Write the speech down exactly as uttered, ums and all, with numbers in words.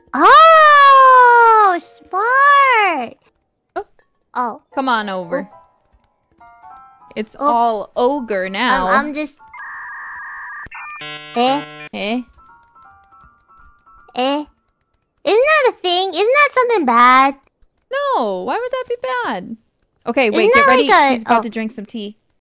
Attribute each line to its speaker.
Speaker 1: Oh, smart.
Speaker 2: Oh.
Speaker 1: Oh.
Speaker 2: Come on over.
Speaker 1: Oh.
Speaker 2: It's
Speaker 1: oh.
Speaker 2: all ogre now.
Speaker 1: I'm, I'm just... Eh?
Speaker 2: Eh?
Speaker 1: Eh? Isn't that a thing? Isn't that something bad?
Speaker 2: No, why would that be bad? Okay, wait,
Speaker 1: Isn't
Speaker 2: get
Speaker 1: that
Speaker 2: ready.
Speaker 1: like a-
Speaker 2: She's about
Speaker 1: oh.
Speaker 2: to drink some tea.